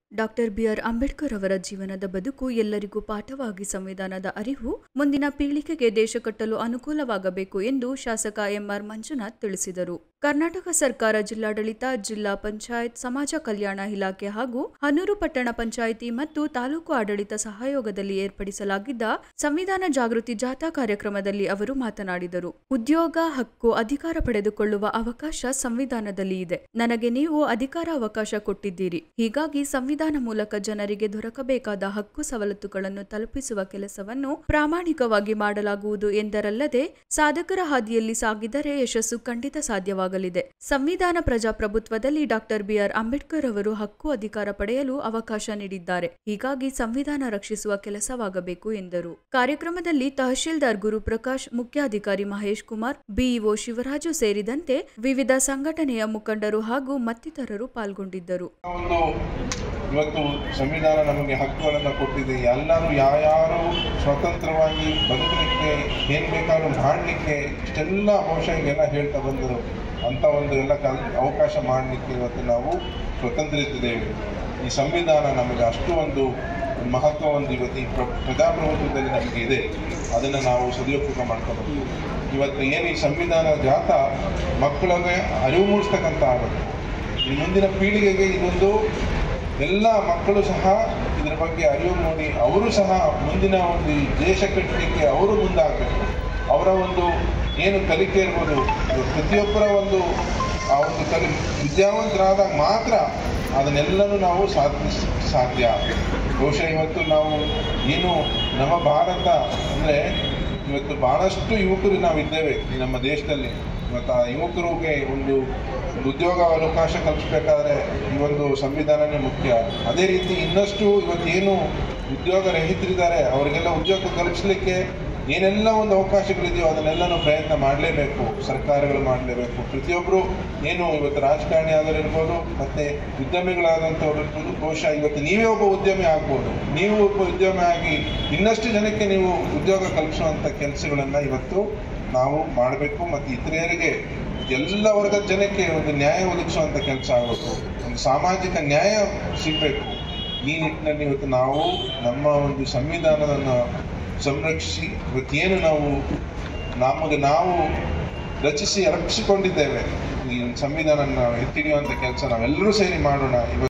Doctor B R. Ambedkar ಅವರ ಜೀವನದ ಬದುಕು ಎಲ್ಲರಿಗೂ ಪಾಠವಾಗಿ ಸಂವಿಧಾನದ ಅರಿವು ಮುಂದಿನ ಪೀಳಿಗೆಗೆ ದೇಶ ಕಟ್ಟಲು ಅನುಕೂಲವಾಗಬೇಕು ಎಂದು ಶಾಸಕ ಎಂ.ಆರ್. ಮಂಜುನಾಥ್ ತಿಳಿಸಿದರು. ಕರ್ನಾಟಕ ಸರ್ಕಾರ, ಜಿಲ್ಲಾಡಳಿತ, ಜಿಲ್ಲಾ ಪಂಚಾಯತ್, ಸಮಾಜ ಕಲ್ಯಾಣ ಇಲಾಖೆ ಹಾಗೂ ಹನೂರು ಪಟ್ಟಣ ಪಂಚಾಯಿತಿ ಮತ್ತು ತಾಲೂಕು ಆಡಳಿತ ಸಹಯೋಗದಲ್ಲಿ ಏರ್ಪಡಿಸಲಾಗಿದ್ದ ಸಂವಿಧಾನ ಜಾಗೃತಿ ಜಾಥಾ ಕಾರ್ಯಕ್ರಮದಲ್ಲಿ ಅವರು ಮಾತನಾಡಿದರು. ಉದ್ಯೋಗ, ಹಕ್ಕು, ಅಧಿಕಾರ ಪಡೆದುಕೊಳ್ಳುವ ಅವಕಾಶ ಸಂವಿಧಾನದಲ್ಲಿ ಇದೆ. ನನಗೆ ನೀವು ಅಧಿಕಾರಾವಕಾಶ ಕೊಟ್ಟಿದ್ದೀರಿ. ಹೀಗಾಗಿ ಸಂವಿಧಾನ ಮೂಲಕ ಜನರಿಗೆ ದೊರಕಬೇಕಾದ ಹಕ್ಕು ಸವಲತ್ತುಗಳನ್ನು ತಲುಪಿಸುವ ಕೆಲಸವನ್ನು ಪ್ರಾಮಾಣಿಕವಾಗಿ ಮಾಡಲಾಗುವುದು ಎಂದರಲ್ಲದೆ, ಸಾಧಕರ ಹಾದಿಯಲ್ಲಿ ಸಾಗಿದರೆ ಯಶಸ್ಸು ಖಂಡಿತ ಸಾಧ್ಯವಾಗಲಿದೆ. ಸಂವಿಧಾನ ಪ್ರಜಾಪ್ರಭುತ್ವದಲ್ಲಿ ಡಾಕ್ಟರ್ ಬಿ.ಆರ್. ಅಂಬೇಡ್ಕರ್ ಅವರು ಹಕ್ಕು ಅಧಿಕಾರ ಪಡೆಯಲು ಅವಕಾಶ ನೀಡಿದ್ದಾರೆ. ಹೀಗಾಗಿ ಸಂವಿಧಾನ ರಕ್ಷಿಸುವ ಕೆಲಸವಾಗಬೇಕು ಎಂದರು. ಕಾರ್ಯಕ್ರಮದಲ್ಲಿ ತಹಶೀಲ್ದಾರ್ ಗುರುಪ್ರಕಾಶ್, ಮುಖ್ಯಾಧಿಕಾರಿ ಮಹೇಶ್ ಕುಮಾರ್, ಬಿಇಒ ಶಿವರಾಜು ಸೇರಿದಂತೆ ವಿವಿಧ ಸಂಘಟನೆಯ ಮುಖಂಡರು ಹಾಗೂ ಮತ್ತಿತರರು ಪಾಲ್ಗೊಂಡಿದ್ದರು. ಇವತ್ತು ಸಂವಿಧಾನ ನಮಗೆ ಹಕ್ಕುಗಳನ್ನು ಕೊಟ್ಟಿದೆ. ಎಲ್ಲರೂ ಯಾರು ಸ್ವತಂತ್ರವಾಗಿ ಬದುಕಲಿಕ್ಕೆ ಏನು ಬೇಕಾದ್ರೂ ಮಾಡಲಿಕ್ಕೆ ಇಷ್ಟೆಲ್ಲ ಬಹುಶಃ ಎಲ್ಲ ಹೇಳ್ತಾ ಬಂದರು. ಅಂಥ ಒಂದು ಎಲ್ಲ ಅವಕಾಶ ಮಾಡಲಿಕ್ಕೆ ಇವತ್ತು ನಾವು ಸ್ವತಂತ್ರ ಇದ್ದೇವೆ. ಈ ಸಂವಿಧಾನ ನಮಗೆ ಅಷ್ಟು ಒಂದು ಮಹತ್ವ ಇವತ್ತು ಈ ಪ್ರಜಾಪ್ರಭುತ್ವದಲ್ಲಿ ನಮಗೆ ಇದೆ. ಅದನ್ನು ನಾವು ಸದುಪಯೋಗ ಮಾಡ್ಕೋಬೇಕು. ಇವತ್ತು ಏನು ಈ ಸಂವಿಧಾನ ಜಾಥಾ ಮಕ್ಕಳಿಗೆ ಅರಿವು ಮೂಡಿಸ್ತಕ್ಕಂಥ ಆಗುತ್ತೆ. ಈ ಮುಂದಿನ ಪೀಳಿಗೆಗೆ ಇದೊಂದು ಎಲ್ಲ ಮಕ್ಕಳು ಸಹ ಇದರ ಬಗ್ಗೆ ಅರಿವು ಮೂಡಿ ಅವರು ಸಹ ಮುಂದಿನ ಒಂದು ದೇಶ ಕಟ್ಟಲಿಕ್ಕೆ ಅವರು ಮುಂದಾಗಬೇಕು. ಅವರ ಒಂದು ಏನು ಕಲಿಕೆ ಇರ್ಬೋದು, ಪ್ರತಿಯೊಬ್ಬರ ಒಂದು ಆ ಒಂದು ವಿದ್ಯಾವಂತರಾದಾಗ ಮಾತ್ರ ಅದನ್ನೆಲ್ಲನೂ ನಾವು ಸಾಧ್ಯ. ಬಹುಶಃ ಇವತ್ತು ನಾವು ಏನು ನಮ್ಮ ಭಾರತ ಅಂದರೆ ಇವತ್ತು ಭಾಳಷ್ಟು ಯುವಕರು ನಾವಿದ್ದೇವೆ ನಮ್ಮ ದೇಶದಲ್ಲಿ. ಇವತ್ತು ಆ ಯುವಕರಿಗೆ ಒಂದು ಉದ್ಯೋಗ ಅವಕಾಶ ಕಲ್ಪಿಸಬೇಕಾದ್ರೆ ಈ ಒಂದು ಸಂವಿಧಾನನೇ ಮುಖ್ಯ. ಅದೇ ರೀತಿ ಇನ್ನಷ್ಟು ಇವತ್ತೇನು ಉದ್ಯೋಗ ರಹಿತರಿದ್ದಾರೆ ಅವರಿಗೆಲ್ಲ ಉದ್ಯೋಗ ಕಲ್ಪಿಸಲಿಕ್ಕೆ ಏನೆಲ್ಲ ಒಂದು ಅವಕಾಶಗಳಿದೆಯೋ ಅದನ್ನೆಲ್ಲನೂ ಪ್ರಯತ್ನ ಮಾಡಲೇಬೇಕು, ಸರ್ಕಾರಗಳು ಮಾಡಲೇಬೇಕು. ಪ್ರತಿಯೊಬ್ಬರು ಏನು ಇವತ್ತು ರಾಜಕಾರಣಿ ಆದರಿರ್ಬೋದು, ಮತ್ತು ಉದ್ಯಮಿಗಳಾದಂಥವ್ರು ಇರ್ಬೋದು. ಬಹುಶಃ ಇವತ್ತು ನೀವೇ ಒಬ್ಬ ಉದ್ಯಮಿ ಆಗ್ಬೋದು. ನೀವು ಒಬ್ಬ ಉದ್ಯಮಿ ಆಗಿ ಇನ್ನಷ್ಟು ಜನಕ್ಕೆ ನೀವು ಉದ್ಯೋಗ ಕಲ್ಪಿಸುವಂಥ ಕೆಲಸಗಳನ್ನು ಇವತ್ತು ನಾವು ಮಾಡಬೇಕು. ಮತ್ತು ಇತರರಿಗೆ ಎಲ್ಲ ವರ್ಗದ ಜನಕ್ಕೆ ಒಂದು ನ್ಯಾಯ ಒದಗಿಸುವಂಥ ಕೆಲಸ ಆಗಬೇಕು. ಒಂದು ಸಾಮಾಜಿಕ ನ್ಯಾಯ ಸಿಗಬೇಕು. ಈ ನಿಟ್ಟಿನಲ್ಲಿ ಇವತ್ತು ನಾವು ನಮ್ಮ ಒಂದು ಸಂವಿಧಾನವನ್ನು ಸಂರಕ್ಷಿಸಿ ಇವತ್ತೇನು ನಾವು ರಚಿಸಿಕೊಂಡಿದ್ದೇವೆ ಈ ಸಂವಿಧಾನ ಎತ್ತಿಡಿಯುವಂಥ ಕೆಲಸ ನಾವೆಲ್ಲರೂ ಸೇರಿ ಮಾಡೋಣ.